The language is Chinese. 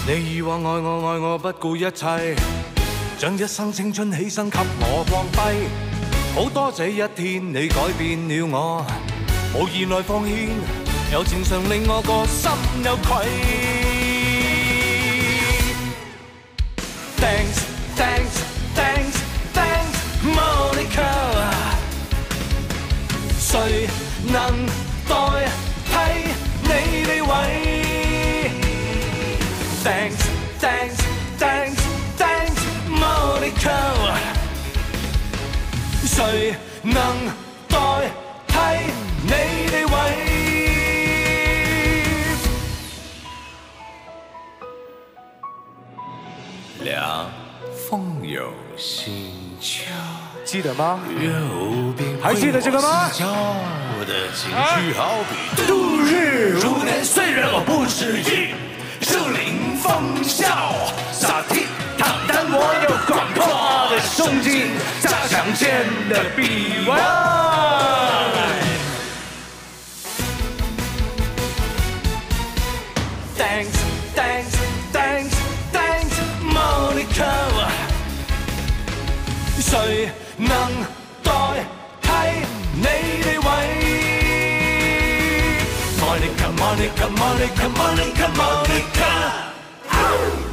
你以往愛我不顧一切，將一生青春犧牲給我光輝。好多這一天你改變了我，無言來奉獻，柔情常令我個心有愧。Thanks, thanks, thanks, thanks, Monica。誰能代替你地位？ Thanks, thanks, thanks, thanks, Monica。誰能代替你地位？凉风有心窍， 记得吗？ 右边还记得这个吗？ 我的情绪好比度日如年，虽然我不适应。 树林风笑，洒倜徜，但我有广阔的胸襟，加强剑的臂弯。Thanks, thanks, thanks, thanks, Monica。誰能代替你地位？ Monica, Monica, Monica, Monica, Monica.